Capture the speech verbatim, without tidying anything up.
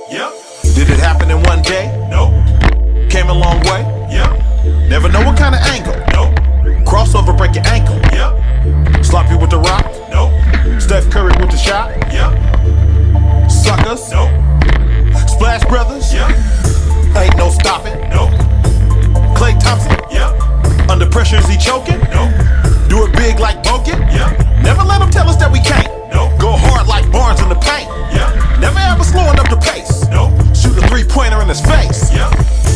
Yep. Did it happen in one day? Nope. Came a long way? Yep. Never know what kind of angle. Nope. Crossover, break your ankle. Yep. Sloppy with the rock. Nope. Steph Curry with the shot. Yep. Suckers. Nope. Splash Brothers. Yep. Ain't no stopping. Nope. Klay Thompson. Yep. Under pressure, is he choking? Nope. Do it big like Bogut. Yep. Never let them tell us that we can't. Nope. Go hard like Barnes in the paint. Yep. Never ever slowing up the pace. Nope. Shoot a three-pointer in his face. Yep.